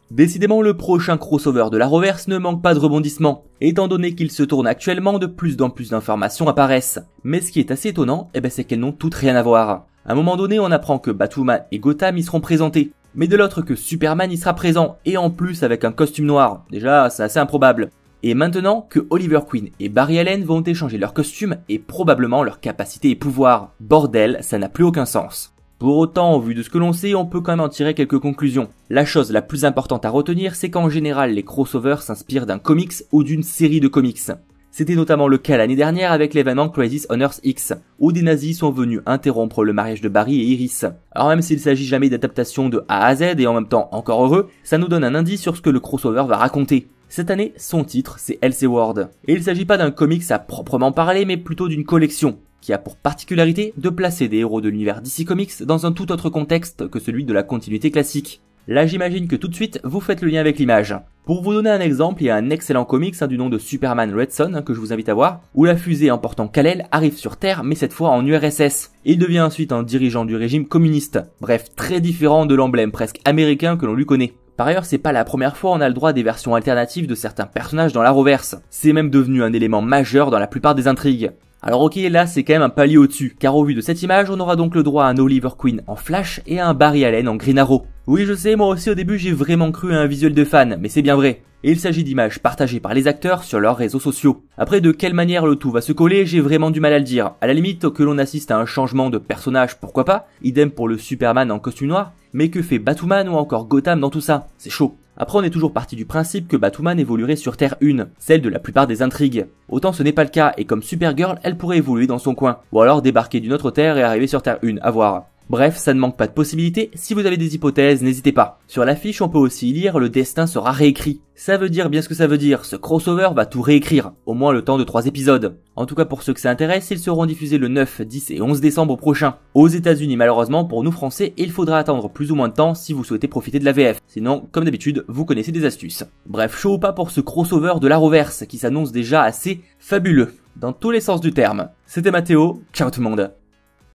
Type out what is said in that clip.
Décidément, le prochain crossover de l'Arrowverse ne manque pas de rebondissements, étant donné qu'il se tourne actuellement de plus en plus d'informations apparaissent. Mais ce qui est assez étonnant, c'est qu'elles n'ont toutes rien à voir. À un moment donné, on apprend que Batwoman et Gotham y seront présentés, mais de l'autre que Superman y sera présent, et en plus avec un costume noir. Déjà, c'est assez improbable. Et maintenant que Oliver Queen et Barry Allen vont échanger leurs costumes et probablement leurs capacités et pouvoirs. Bordel, ça n'a plus aucun sens. Pour autant, au vu de ce que l'on sait, on peut quand même en tirer quelques conclusions. La chose la plus importante à retenir, c'est qu'en général, les crossovers s'inspirent d'un comics ou d'une série de comics. C'était notamment le cas l'année dernière avec l'événement Crisis on Earth X, où des nazis sont venus interrompre le mariage de Barry et Iris. Alors même s'il s'agit jamais d'adaptation de A à Z et en même temps encore heureux, ça nous donne un indice sur ce que le crossover va raconter. Cette année, son titre, c'est Elseworld. Et il s'agit pas d'un comics à proprement parler, mais plutôt d'une collection, qui a pour particularité de placer des héros de l'univers DC Comics dans un tout autre contexte que celui de la continuité classique. Là, j'imagine que tout de suite, vous faites le lien avec l'image. Pour vous donner un exemple, il y a un excellent comics du nom de Superman Red Son que je vous invite à voir, où la fusée emportant Kal-El arrive sur Terre, mais cette fois en URSS. Il devient ensuite un dirigeant du régime communiste. Bref, très différent de l'emblème presque américain que l'on lui connaît. Par ailleurs, c'est pas la première fois on a le droit à des versions alternatives de certains personnages dans l'Arrowverse. C'est même devenu un élément majeur dans la plupart des intrigues. Alors ok, là c'est quand même un palier au-dessus, car au vu de cette image, on aura donc le droit à un Oliver Queen en Flash et à un Barry Allen en Green Arrow. Oui je sais, moi aussi au début j'ai vraiment cru à un visuel de fan, mais c'est bien vrai. Et il s'agit d'images partagées par les acteurs sur leurs réseaux sociaux. Après de quelle manière le tout va se coller, j'ai vraiment du mal à le dire. À la limite que l'on assiste à un changement de personnage, pourquoi pas, idem pour le Superman en costume noir, mais que fait Batwoman ou encore Gotham dans tout ça? C'est chaud. Après on est toujours parti du principe que Batwoman évoluerait sur Terre 1, celle de la plupart des intrigues. Autant ce n'est pas le cas et comme Supergirl, elle pourrait évoluer dans son coin, ou alors débarquer d'une autre Terre et arriver sur Terre 1, à voir. Bref, ça ne manque pas de possibilités, si vous avez des hypothèses, n'hésitez pas. Sur l'affiche, on peut aussi lire « Le destin sera réécrit ». Ça veut dire bien ce que ça veut dire, ce crossover va tout réécrire, au moins le temps de 3 épisodes. En tout cas pour ceux que ça intéresse, ils seront diffusés le 9, 10 et 11 décembre prochain. Aux États-Unis malheureusement, pour nous français, il faudra attendre plus ou moins de temps si vous souhaitez profiter de la VF. Sinon, comme d'habitude, vous connaissez des astuces. Bref, chaud ou pas pour ce crossover de l'Arrowverse, qui s'annonce déjà assez fabuleux, dans tous les sens du terme. C'était Mathéo, ciao tout le monde.